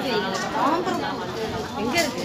எங்க இருக்கு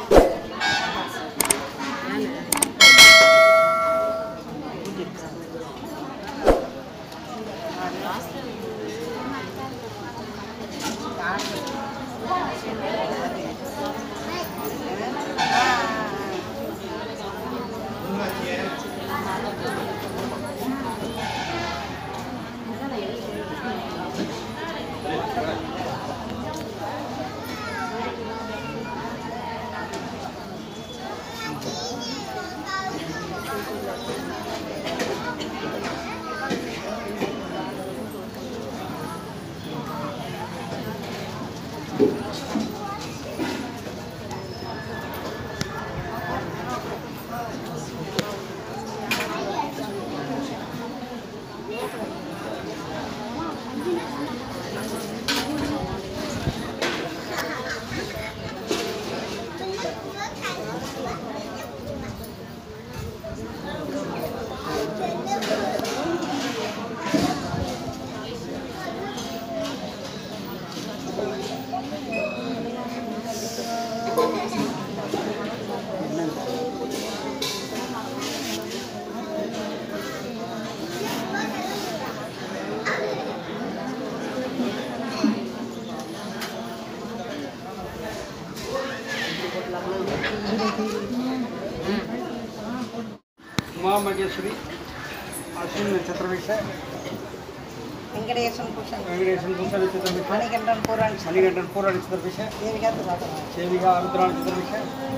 महामगेश्वरी अश्विन नक्षत्र विषय वेंकटेश्वर भूषण नक्षत्र विषय मणिकंठन पूर्व नक्षत्र विषय सेविका आरुद्रा नक्षत्र विषय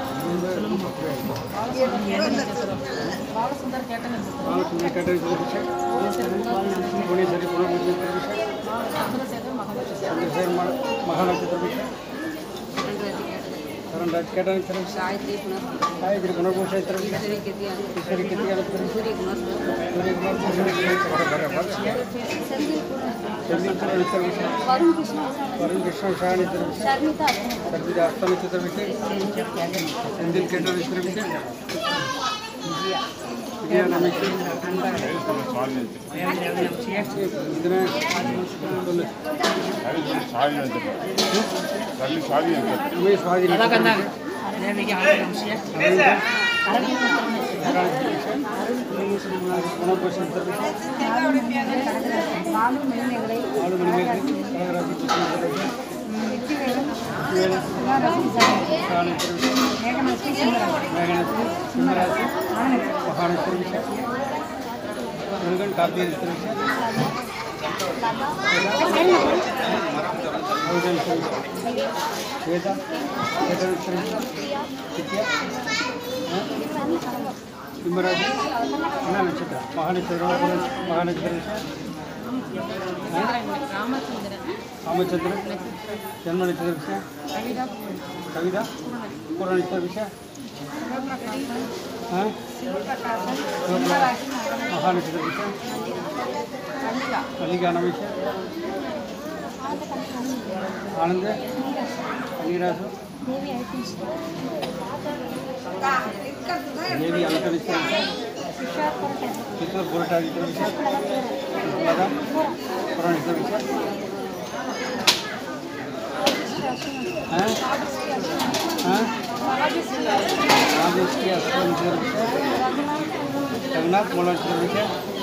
बालसुंदर केट नक्षत्र विषय भुवनेश्वरी पुनर्नक्षत्र विषय चंद्रशेखर महानक्षत्र विषय केट नक्षत्र गायत्री पुनर्भूषण ईश्वरी कृतिका नक्षत्र सूर्य वरुण कृष्ण शाह नक्षत्र विषय शर्मिता अस्त नक्षत्र विषय सेंदिल केट नक्षत्र विषय विजया नमेश्वरी नक्षत्र महानक्षत्र रामचंद्र जन्म नक्षत्र विषय कविता पूर्ण नक्षत्र विषय महानक्षत्र विषय अलिगान विषय आनंद अनिरासु देवी अलंकृत किशोर पुरटा विषय पुराण विषय जगन्नाथ मोल विषय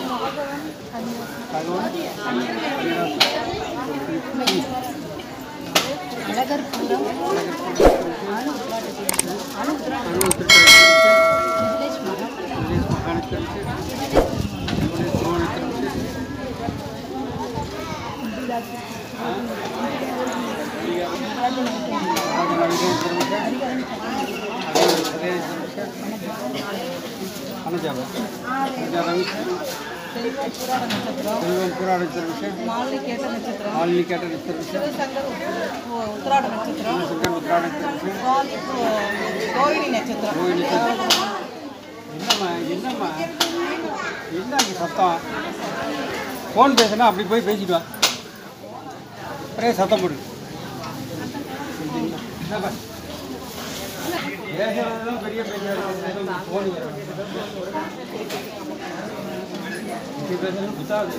पुराण विषय मालिकेट नक्षत्र विषय उत्तरायण नक्षत्र रोहिणी नक्षत्र சத்தம் ஃபோன் பேசுனா அப்படி போய் பேசிட்டு வா ஒரே சத்தம் போடு பெரிய ஃபோன் புத்தாது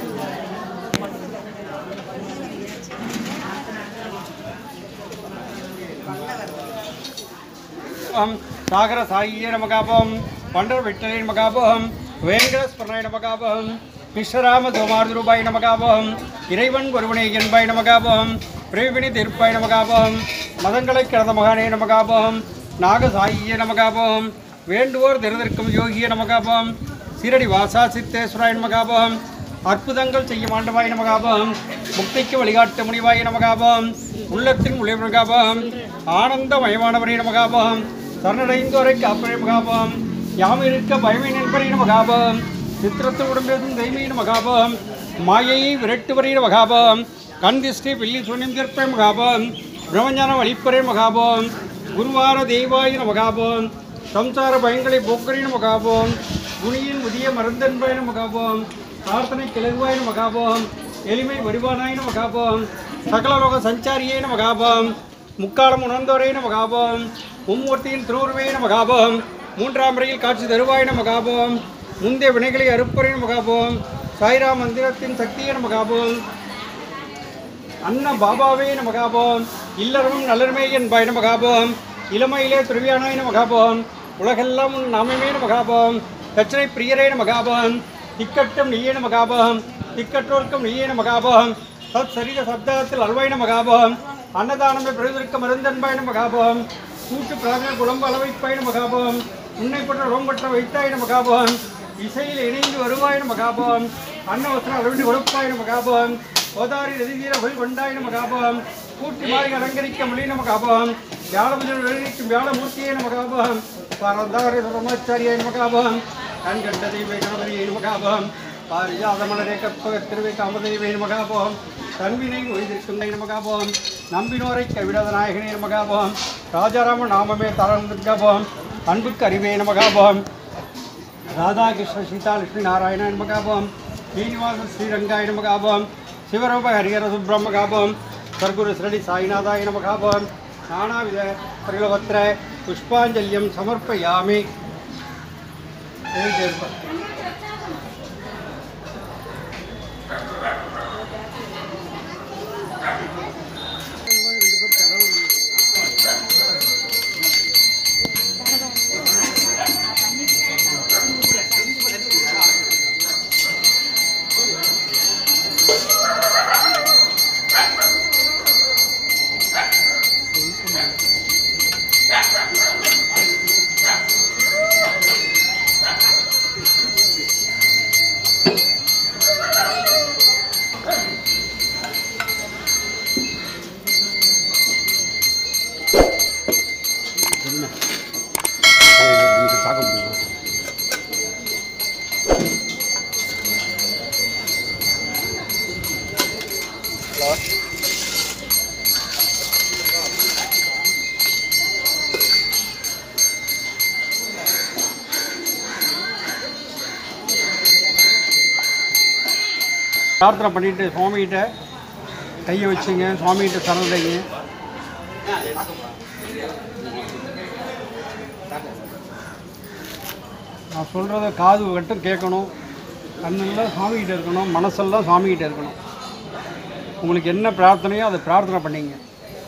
நமகாபம் சாகர சாயியே நமகாபம் பண்டர் விட்டலை நமகாபம் வேங்கட ஸ்மரணாய நமகாபம் விஸ்வராம தோமார்துருபாய் நமகாபம் இறைவன் ஒருவனை என்பாய் நமகாபம் பிரேமினி தீர்ப்பாய் நமகாபம் மதங்களை கிடந்த மகானே நமகாபம் நாகசாயியே நமகாபம் வேண்டுவோர் திறந்திருக்கும் யோகிய நமகாபம் சீரடி வாசா சித்தேஸ்வராய நமகாபம் அற்புதங்கள் செய்யும் ஆண்டவாய் நமகாபம் முக்திக்கு வழிகாட்டு முனிவாய் நமகாபம் உள்ளத்தின் மொழி நமகாபம் ஆனந்தமயமானவரே நமகாபம் சரணடைந்தோரை காப்பரே நமகாபம் யாம் இருக்க பயமை நண்பரே நமகாபம் சித்திரத்து உடம்பேதும் தெய்வீன மகாபம் மாயையை விரட்டுவரே மகாபம் கண் திஷ்டி பில்லி சுனிம் திருப்பை மகாபம் பிரம்மஞான வழிப்பரே மகாபம் குருவார தெய்வாயின மகாபம் சம்சார பயங்களை போக்கரின மகாபம் குணியின் புதிய மருந்தன்பயன மகாபம் பிரார்த்தனை கிளறுவாயின மகாபம் எளிமை வடிவானாயின மகாபம் சகலலோக சஞ்சாரியேன மகாபம் முக்காலம் உணர்ந்தோரேன மகாபம் மும்மூர்த்தியின் திருவுருவேன மகாபம் மூன்றாம் முறையில் காட்சி தருவாயின மகாபம் முந்தைய வினைகளை அறுப்பரேன மகாபம் சாய்ராம் மந்திரத்தின் சக்தியேன மகாபம் அன்ன பாபாவே நமகாபம் இல்லறமும் நல்லருமே என்பாயின மகாபம் இளமையிலே துருவியானாயின மகாபம் உலகெல்லாம் நாமமே மகாபம் தட்சணை பிரியரே மகாபம் திக்கட்டும் நீயேன மகாபம் திக்கற்றோர்க்கும் நீயேன மகாபம் சத் சரீர சப்தத்தில் அல்வாயின மகாபம் அன்னதானமே பிரதிருக்க மருந்தன்பாயின மகாபம் கூட்டு பிரார்த்தனை குழம்பு அளவைப்பாயின மகாபம் உன்னை பற்ற ரோம்பற்ற வைத்தாயின மகாபம் இசையில் இணைந்து வருவாயின மகாபம் அன்னவசன அளவிட்டு ஒழுப்பாயின மகாபம் ஓதாரி நதிதீர ஒளி கொண்டாயின மகாபம் கூட்டி மாறி அலங்கரிக்க மொழியின மகாபம் வியாழமுதல் வெளியிக்கும் வியாழமூர்த்தியின மகாபம் பரந்தாரி பிரம்மச்சாரியின் மகாபம் கண்கண்ட தெய்வ கணபதியின் மகாபம் பாரிஜாத மலரே கற்பக திருவை காமதெய்வின் மகாபம் தன்வினை ஒய்திருக்கும் மகாபம் நம்பினோரை கைவிடாத நாயகனின் மகாபம் ராஜாராம நாமமே தரந்துர்கபம் அன்புக்கு அறிவேன மகாபம் ராதாகிருஷ்ண சீதா லட்சுமி நாராயணன் மகாபம் ஸ்ரீனிவாச ஸ்ரீரங்காயன மகாபம் சிவரூப ஹரிஹர சுப்ரம மகாபம் சர்க்குரு ஸ்ரீ சாய்நாதாயன மகாபம் நானாவித பரிலவத்திர புஷ்பாஞ்சல்யம் சமர்ப்பயாமி. பிரார்த்தனை பண்ணிட்டு சுவாமிகிட்ட கையை வச்சுங்க, சுவாமிகிட்ட சரணடைங்க. நான் சொல்கிறத காது மட்டும் கேட்கணும், கண்ணெல்லாம் சாமிகிட்ட இருக்கணும், மனசெல்லாம் சாமிகிட்ட இருக்கணும். உங்களுக்கு என்ன பிரார்த்தனையோ அதை பிரார்த்தனை பண்ணிங்க.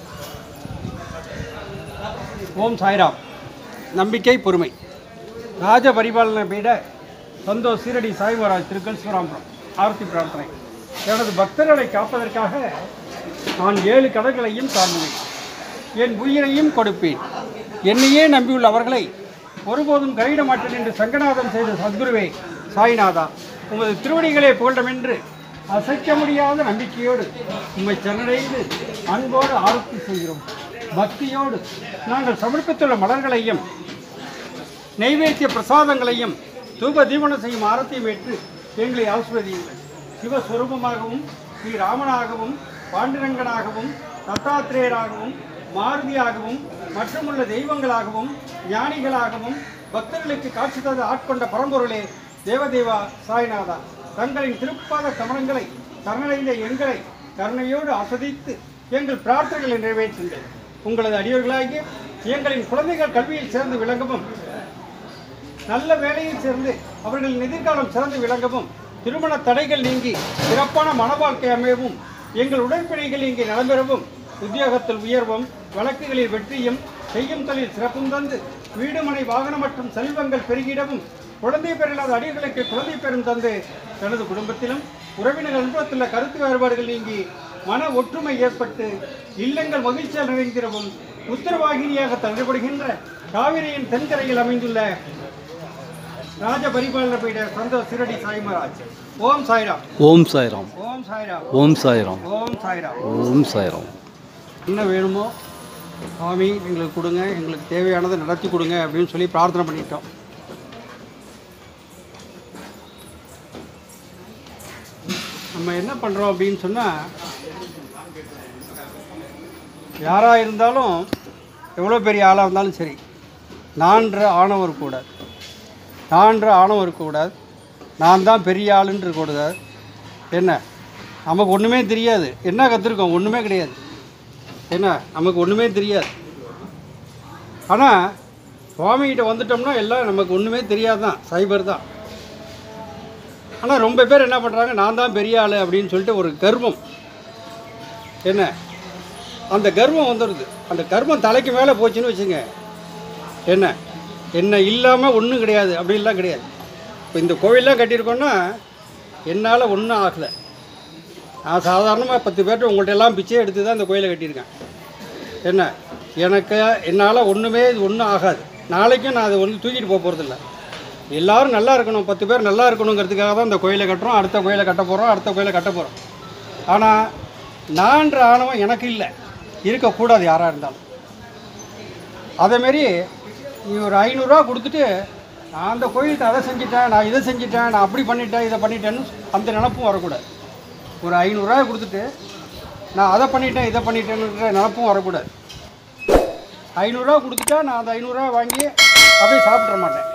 ஓம் சாய்ராம். நம்பிக்கை பொறுமை. ராஜ பரிபாலனை பீட சந்தோஷ் சீரடி சாய் மகாராஜ் திருக்கல் சிவராம்பரம் ஆரத்தி பிரார்த்தனை. எனது பக்தர்களை காப்பதற்காக நான் 7 கடல்களையும் தாண்டுவேன், என் உயிரையும் கொடுப்பேன். என்னையே நம்பியுள்ள அவர்களை ஒருபோதும் கைவிட மாட்டேன் என்று சங்கநாதம் செய்த சத்குருவே சாய்நாதா, உமது திருவடிகளே புகழ்டம் என்று அசைக்க முடியாத நம்பிக்கையோடு உம்மை சரணடைந்து அன்போடு ஆரத்தி செய்கிறோம். பக்தியோடு நாங்கள் சமர்ப்பித்துள்ள மலர்களையும் நைவேத்திய பிரசாதங்களையும் தூப தீபனம் செய்யும் ஆரத்தையும் ஏற்று எங்களை ஆசிர்வதியுங்கள். சிவஸ்வரூபமாகவும் ஸ்ரீராமனாகவும் பாண்டுரங்கனாகவும் தத்தாத்திரேயராகவும் மாருதியாகவும் மற்றுமுள்ள தெய்வங்களாகவும் ஞானிகளாகவும் பக்தர்களுக்கு காட்சி தந்து ஆட்கொண்ட பரம்பொருளே தேவதேவா சாய்நாதா, தங்களின் திருப்பாத கமலங்களை சரணடைந்த எங்களை கருணையோடு ஆஸ்வதித்து எங்கள் பிரார்த்தனைகளை நிறைவேற்றுங்கள். உங்களது அடியோர்களாகிய எங்களின் குழந்தைகள் கல்வியில் சேர்ந்து விளங்கவும், நல்ல வேலையில் சேர்ந்து அவர்களின் எதிர்காலம் சிறந்து விளங்கவும், திருமண தடைகள் நீங்கி சிறப்பான மன வாழ்க்கை அமையவும், எங்கள் உடற்பிணைகள் இங்கே நலம்பெறவும், உத்தியோகத்தில் உயர்வும், வழக்குகளில் வெற்றியும், செய்யும் தொழில் சிறப்பும் தந்து வீடுமனை வாகனம் மற்றும் செல்வங்கள் பெருகிடவும் குழந்தை பெறில்லாத அடியர்களுக்கு குழந்தை பெறும் தந்து தனது குடும்பத்திலும் உறவினர்கள் நண்பத்துள்ள கருத்து வேறுபாடுகள் நீங்கி மன ஒற்றுமை ஏற்பட்டு இல்லங்கள் மகிழ்ச்சியால் நிறைந்திரவும் உத்தரவாகினியாக தள்ளப்படுகின்ற காவிரியின் தென்கரையில் அமைந்துள்ள ராஜ பரிபாலன பீட சந்தோ சிரடி சாய் மகாராஜ். ஓம் சாய்ராம். ஓம் சாய்ராம். ஓம் சாய்ராம். ஓம் சாய்ராம். ஓம் சாய்ராம். ஓம் சாய்ராம். என்ன வேணுமோ சுவாமி எங்களுக்கு கொடுங்க, எங்களுக்கு தேவையானதை நடத்தி கொடுங்க அப்படின்னு சொல்லி பிரார்த்தனை பண்ணிட்டோம். நம்ம என்ன பண்ணுறோம் அப்படின்னு சொன்னால், யாராக இருந்தாலும் எவ்வளோ பெரிய ஆளாக இருந்தாலும் சரி, நான்ற ஆணவம் இருக்கக்கூடாது. நான்ற ஆணவம் இருக்கக்கூடாது. நான் தான் பெரிய ஆளுன்னு இருக்கக்கூடாது. என்ன நமக்கு ஒன்றுமே தெரியாது, என்ன கற்றுருக்கோம்? ஒன்றுமே கிடையாது. என்ன நமக்கு ஒன்றுமே தெரியாது. ஆனால் சுவாமிகிட்ட வந்துட்டோம்னா எல்லாம் நமக்கு ஒன்றுமே தெரியாது தான், சைபர் தான். ஆனால் ரொம்ப பேர் என்ன பண்ணுறாங்க, நான் தான் பெரிய ஆள் அப்படின்னு சொல்லிட்டு ஒரு கர்வம், என்ன அந்த கர்வம் வந்துடுது. அந்த கர்வம் தலைக்கு மேலே போச்சுன்னு வச்சுங்க, என்ன இல்லாமல் ஒன்றும் கிடையாது அப்படின்லாம் கிடையாது. இப்போ இந்த கோவிலெலாம் கட்டியிருக்கோன்னா என்னால் ஒன்றும் ஆகலை. நான் சாதாரணமாக 10 பேர்கிட்ட உங்கள்கிட்ட எல்லாம் பிச்சை எடுத்து தான் இந்த கோயிலை கட்டியிருக்கேன். என்னால் ஒன்றும் ஆகாது. நாளைக்கும் நான் அதை தூக்கிட்டு போக போகிறதில்ல. எல்லோரும் நல்லா இருக்கணும், 10 பேர் நல்லா இருக்கணுங்கிறதுக்காக தான் இந்த கோயிலை கட்டுறோம். அடுத்த கோயிலை கட்ட போகிறோம், அடுத்த கோயிலை கட்ட போகிறோம். ஆனால் நான்ற ஆணவம் எனக்கு இல்லை, இருக்கக்கூடாது யாராக இருந்தாலும். அதேமாரி நீ ஒரு 500 ரூபா கொடுத்துட்டு நான் அந்த கோயிலுக்கு அதை செஞ்சிட்டேன், நான் இதை செஞ்சிட்டேன், நான் அப்படி பண்ணிட்டேன், இதை பண்ணிட்டேன்னு அந்த நினப்பும் வரக்கூடாது. ஒரு 500 ரூபா கொடுத்துட்டு நான் அதை பண்ணிட்டேன், இதை பண்ணிட்டேன்னுன்ற நினப்பும் வரக்கூடாது. 500 ரூபா கொடுத்துட்டா நான் அந்த 500 ரூபா வாங்கி அப்படியே சாப்பிட்ற மாட்டேன்.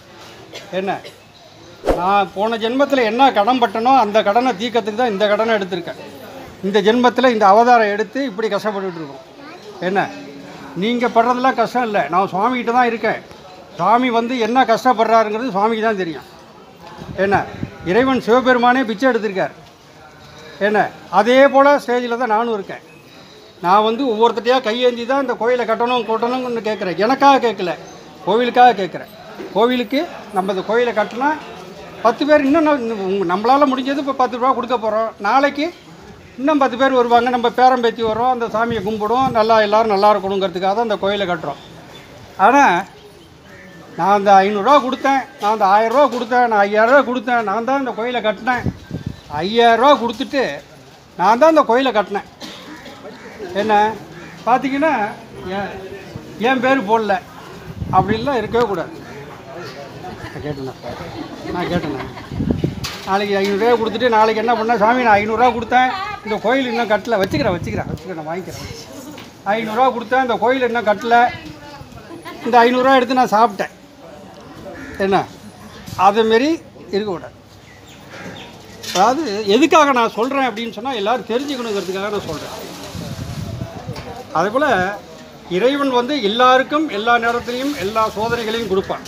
நான் போன ஜென்மத்தில் என்ன கடன் பட்டனோ அந்த கடனை தீர்க்கறதுக்கு தான் இந்த கடனை எடுத்திருக்கேன். இந்த ஜென்மத்தில் இந்த அவதாரம் எடுத்து இப்படி கஷ்டப்பட்டுட்டு இருக்கோம். நீங்கள் படுறதெல்லாம் கஷ்டம் இல்லை, நான் சுவாமிகிட்ட தான் இருக்கேன். சுவாமி என்ன கஷ்டப்படுறாருங்கிறது சுவாமிக்கு தான் தெரியும். இறைவன் சிவபெருமானே பிச்சை எடுத்திருக்கார். அதே போல் ஸ்டேஜில் தான் நானும் இருக்கேன். நான் ஒவ்வொருத்தட்டையாக கையேந்தி தான் இந்த கோயிலை கட்டணும்னு கேட்குறேன். எனக்காக கேட்கல, கோவிலுக்காக கேட்குறேன். கோவிலுக்கு நம்ம இந்த கோயிலை கட்டினா 10 பேர் இன்னும் நம்மளால் முடிஞ்சது இப்போ 10 ரூபா கொடுக்க போகிறோம். நாளைக்கு இன்னும் 10 பேர் வருவாங்க, நம்ம பேரம்பேத்தி வரோம், அந்த சாமியை கும்பிடுவோம், எல்லோரும் நல்லா இருக்கணுங்கிறதுக்காக தான் அந்த கோயிலை கட்டுறோம். ஆனால் நான் அந்த 500 ரூபா கொடுத்தேன், நான் அந்த 1000 ரூபா கொடுத்தேன், நான் 5000 ரூபா கொடுத்தேன், நான் தான் இந்த கோயிலை கட்டினேன். 5000 ரூபா கொடுத்துட்டு நான் தான் இந்த கோயிலை கட்டினேன். பார்த்தீங்கன்னா என் பேர் போடல அப்படின்லாம் இருக்கவே கூடாது. நான் கேட்டேண்ணே நாளைக்கு 500 ரூபா கொடுத்துட்டு நாளைக்கு என்ன பண்ணேன், சாமி நான் 500 ரூபா கொடுத்தேன், இந்த கோயில் இன்னும் கட்டலை, வச்சுக்கிறேன் நான் வாங்கிக்கிறேன். 500 ரூபா கொடுத்தேன், இந்த கோயில் இன்னும் கட்டலை, இந்த 500 ரூபா எடுத்து நான் சாப்பிட்டேன். அதுமாரி இருக்கக்கூடாது. அதாவது எதுக்காக நான் சொல்கிறேன் அப்படின்னு சொன்னால், எல்லோரும் தெரிஞ்சுக்கணுங்கிறதுக்காக நான் சொல்கிறேன். அதேபோல் இறைவன் எல்லாருக்கும் எல்லா நேரத்துலையும் எல்லா சோதனைகளையும் கொடுப்பான்.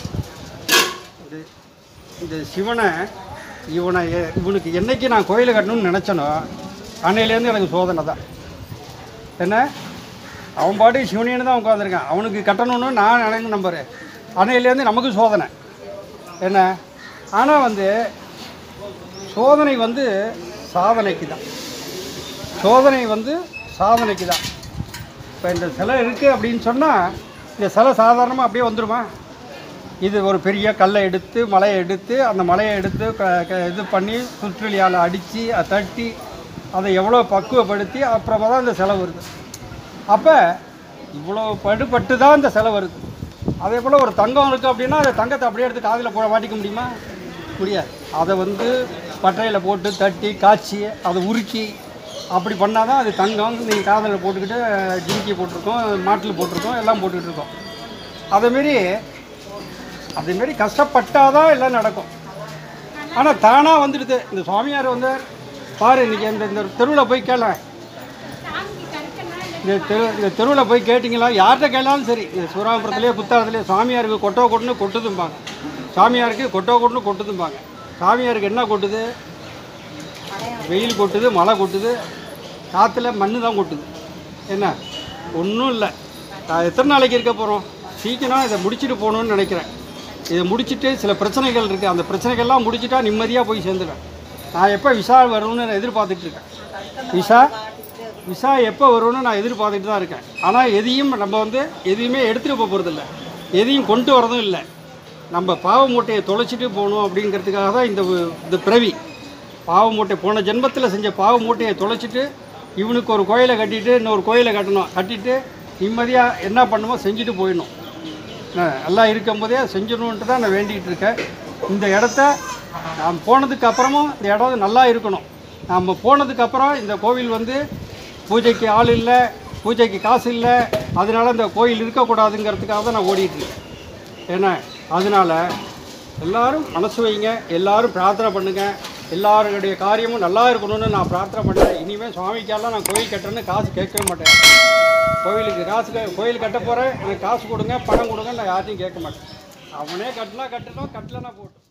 இந்த சிவனை இவனுக்கு என்றைக்கு நான் கோயிலை கட்டணும்னு நினச்சனோ அன்னையிலேருந்து எனக்கு சோதனை தான். அவன் பாட்டு சிவனேன்னு தான் உட்காந்துருக்கான், அவனுக்கு கட்டணும்னு நான் நினைக்க நம்புறேன். அன்னையிலேருந்து நமக்கு சோதனை. ஆனால் சோதனை சாதனைக்கு தான். சோதனை சாதனைக்கு தான். இப்போ இந்த சிலை இருக்குது அப்படின்னு சொன்னால், இந்த சிலை சாதாரணமாக அப்படியே வந்துடுமா? இது ஒரு பெரிய கல்லை எடுத்து மலையை எடுத்து அந்த மலையை எடுத்து இது பண்ணி சுற்றுலியால் அடித்து அதை தட்டி அதை எவ்வளோ பக்குவப்படுத்தி அப்புறமா தான் இந்த சிலை வருது. அப்போ இவ்வளோ படுபட்டு தான் இந்த சிலை வருது. அதே போல் ஒரு தங்கம் இருக்குது அப்படின்னா அந்த தங்கத்தை அப்படியே எடுத்து காதில் மாட்டிக்க முடியுமா? முடியாது. அதை பட்டையில் போட்டு தட்டி காய்ச்சி அதை உருக்கி அப்படி பண்ணால் தான் அது தங்கம். நீங்கள் காதில் போட்டுக்கிட்டு ஜிமிக்கி போட்டிருக்கோம், மாட்டில் போட்டிருக்கோம், எல்லாம் போட்டுக்கிட்டு இருக்கோம். அதேமாரி கஷ்டப்பட்டால் தான் எல்லாம் நடக்கும். ஆனால் தானாக வந்துடுது. இந்த சுவாமியார் பாரு, இன்றைக்கி இந்த தெருவில் போய் கேள, இந்த தெருவில் போய் கேட்டிங்களா, யார்கிட்ட கேட்டாலும் சரி, இந்த சூராபுரத்துலேயே புத்தாரத்துலேயே சாமியாருக்கு கொட்டுன்னு கொட்டுதும்பாங்க. சாமியாருக்கு கொட்டுதும்பாங்க. சாமியாருக்கு என்ன கொட்டுது? வெயில் கொட்டுது, மழை கொட்டுது, காற்றுல மண்ணு தான் கொட்டுது. ஒன்றும் இல்லை. எத்தனை நாளைக்கு இருக்க போகிறோம்? சீக்கிரம் இதை முடிச்சுட்டு போகணுன்னு நினைக்கிறேன். இதை முடிச்சுட்டு சில பிரச்சனைகள் இருக்குது, அந்த பிரச்சனைகள்லாம் முடிச்சுட்டா நிம்மதியாக போய் சேர்ந்துடுவேன். நான் எப்போ விசா வரும்னு நான் எதிர்பார்த்துட்டு இருக்கேன். விசா எப்போ வரும்னு நான் எதிர்பார்த்துட்டு தான் இருக்கேன். ஆனால் எதையும் நம்ம எதையுமே எடுத்துகிட்டு போக போகிறதில்ல, எதையும் கொண்டு வரதும் இல்லை. நம்ம பாவ மூட்டையை தொலைச்சிட்டு போகணும் அப்படிங்கிறதுக்காக தான் இந்த பிறவி. பாவ மூட்டை போன ஜென்மத்தில் செஞ்ச பாவ மூட்டையை தொலைச்சிட்டு இவனுக்கு ஒரு கோயிலை கட்டிட்டு இன்னொரு கோயிலை கட்டிட்டு நிம்மதியாக என்ன பண்ணுமோ செஞ்சுட்டு போயிடணும். நல்லா இருக்கும்போதே செஞ்சிடணுன்ட்டு தான் நான் வேண்டிகிட்டு இருக்கேன். இந்த இடத்த நாம் போனதுக்கு அப்புறமும் இந்த இடம் நல்லா இருக்கணும். நம்ம போனதுக்கப்புறம் இந்த கோவில் பூஜைக்கு ஆள் இல்லை, பூஜைக்கு காசு இல்லை, அதனால் இந்த கோயில் இருக்கக்கூடாதுங்கிறதுக்காக தான் நான் ஓடிட்டுருக்கேன். ஏன்னா அதனால் எல்லோரும் மனசு வைங்க, எல்லோரும் பிரார்த்தனை பண்ணுங்கள். எல்லாருடைய காரியமும் நல்லா இருக்கணும்னு நான் பிரார்த்தனை பண்ணுறேன். இனிமேல் சுவாமிக்கெல்லாம் நான் கோயில் கட்டுறேன்னு காசு கேட்கவே மாட்டேன். கோயில் கட்ட போகிறேன், எனக்கு காசு கொடுங்க, பணம் கொடுங்க, நான் யார்ட்டையும் கேட்க மாட்டேன். அவனே கட்டலாம், கட்டணும், கட்டலைன்னா போட்டு